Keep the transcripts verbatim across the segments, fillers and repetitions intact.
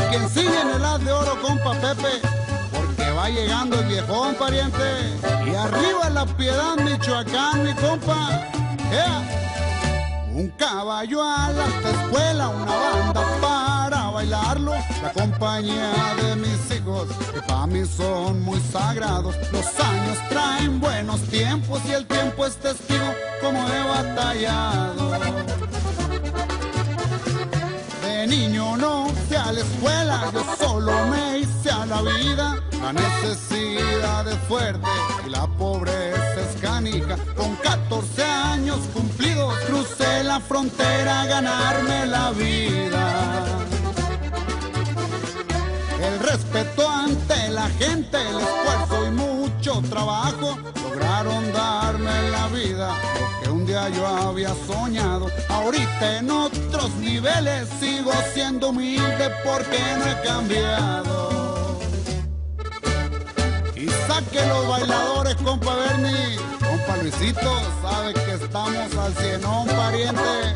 quien sigue en el haz de oro, compa Pepe, porque va llegando el viejón, pariente. Y arriba La Piedad, Michoacán, mi compa. Yeah. Un caballo a la alta escuela, una banda para bailarlo, la compañía de mis hijos, que para mí son muy sagrados. Los años traen buenos tiempos y el tiempo es testigo como he batallado. De niño no fui a la escuela, yo solo me hice a la vida. La necesidad es fuerte y la pobreza es canija. Con catorce años cumplidos crucé la frontera a ganarme la vida. El respeto ante la gente, el esfuerzo y mucho trabajo lograron darme la vida, lo que un día yo había soñado. Ahorita en otros niveles sigo siendo humilde porque no he cambiado. Y saque los bailadores, compa Bernie, compa Luisito, sabe que estamos al cienón, pariente.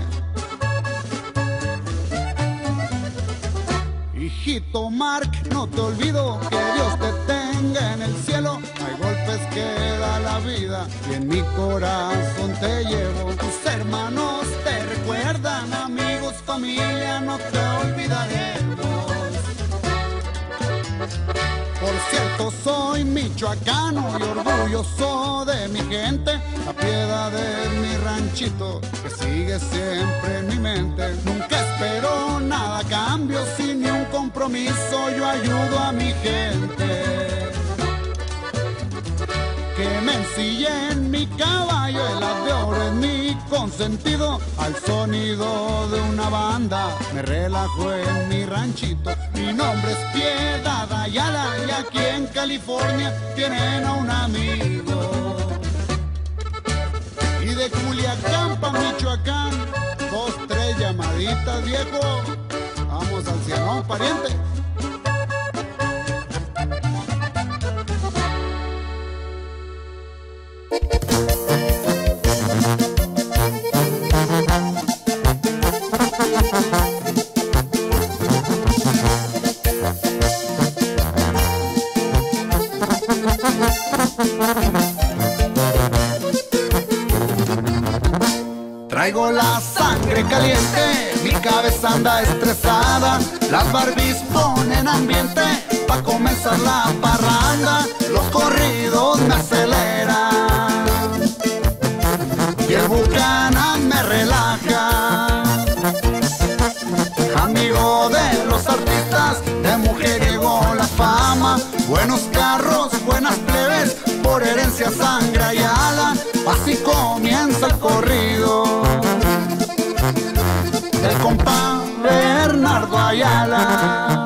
Hijito Mark, no te olvido, que Dios te tenga en el cielo. Hay golpes que da la vida y en mi corazón te llevo. Tus hermanos te recuerdan, amigos, familia, no te olvidaremos. Por cierto, soy michoacano y orgulloso de mi gente. La Piedad de mi ranchito que sigue siempre en mi mente. Nunca espero nada a cambio, sin ni un compromiso yo ayudo a mi gente. Que me ensillen mi caballo, el haz de oro es mi consentido. Al sonido de una banda me relajo en mi ranchito. Mi nombre es Piedad Ayala y aquí en California tienen a un amigo. Y de Culiacán pa' Michoacán, dos, tres llamaditas, viejo. Vamos al cienón, pariente. Traigo la sangre caliente, mi cabeza anda estresada. Las Barbies ponen ambiente pa' comenzar la parranda. Los corridos me aceleran y el Buchanan me relaja. Amigo de los artistas, de mujeriego la fama. Buenos carros, buenas plebes, por herencia sangre Ayala. Así comienza el corrido del compa Bernardo Ayala.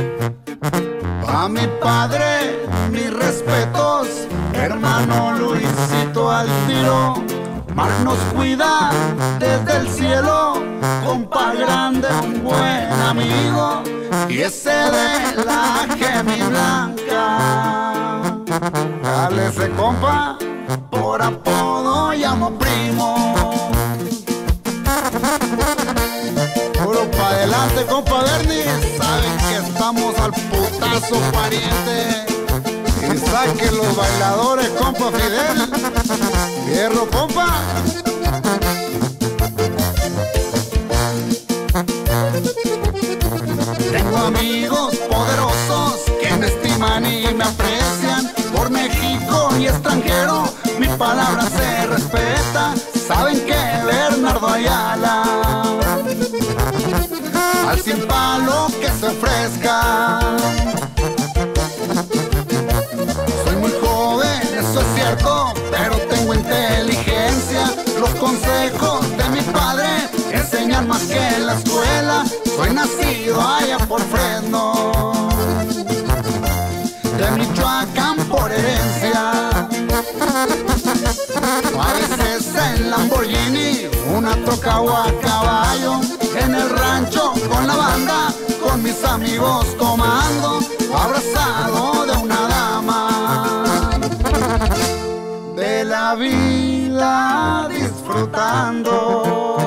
A mi padre, mis respetos, hermano Luisito al tiro. Mar nos cuida desde el cielo, compa grande, un buen amigo. Y ese de la gemi blanca, dale ese compa, por apodo llamo primo. Puro pa' adelante, compa Bernie, saben que estamos al putazo, pariente. Y saquen los bailadores, compa Fidel. Hierro, compa. Tengo amigos poderosos que me estiman y me aprecian. Por México y extranjero mi palabra se respeta. Saben que Bernardo Ayala al cien palo que se ofrezca. Soy muy joven, eso es cierto, pero tengo inteligencia. Los consejos de mi padre enseñan más que en la escuela. Soy nacido allá por Fresno, de Michoacán por herencia. A veces en Lamborghini, una troca o a caballo. En el rancho con la banda, con mis amigos tomando, abrazado de una dama. De la vida disfrutando.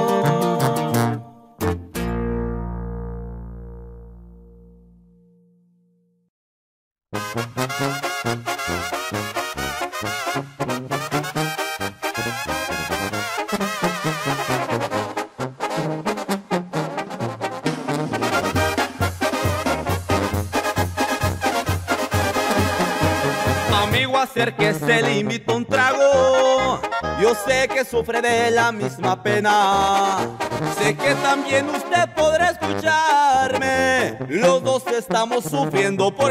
Amigo, acérquese, le invito un trago. Yo sé que sufre de la misma pena. Sé que también usted podrá escucharme. Los dos estamos sufriendo por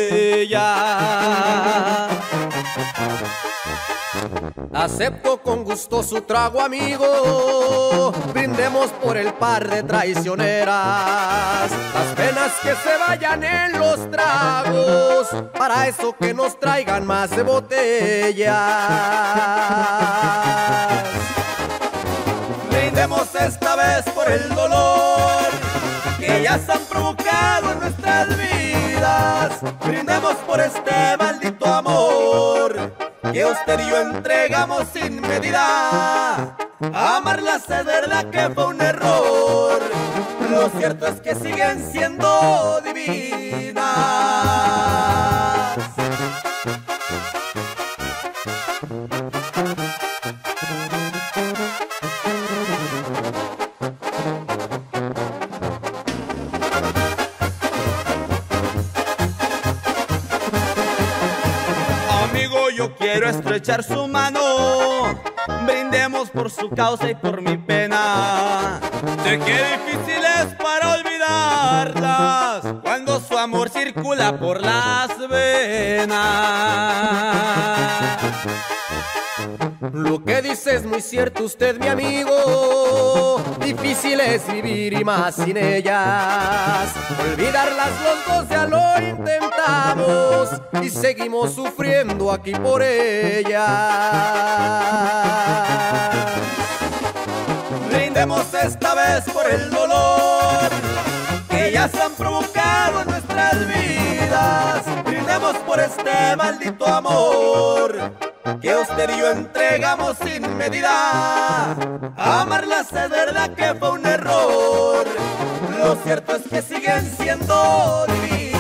ella. Acepto con gusto su trago, amigo. Brindemos por el par de traicioneras. Las penas que se vayan en los tragos. Para eso que nos traigan más de botellas. Brindemos esta vez por el dolor que ya se han provocado en nuestras vidas. Brindemos por este maldito amor que usted y yo entregamos sin medida. Amarlas es verdad que fue un error. Lo cierto es que siguen siendo divinas. Amigo, yo quiero estrechar su mano. Brindemos por su causa y por mi pena. Sé que difícil es para olvidarlas cuando su amor circula por las venas. Lo que dice es muy cierto usted, mi amigo. Difícil es vivir y más sin ellas. Olvidarlas los dos ya lo intentamos y seguimos sufriendo aquí por ellas. Brindemos esta vez por el dolor que ya se han provocado en nuestras vidas. Brindemos por este maldito amor que usted y yo entregamos sin medida. Amarlas es verdad que fue un error. Lo cierto es que siguen siendo divinas.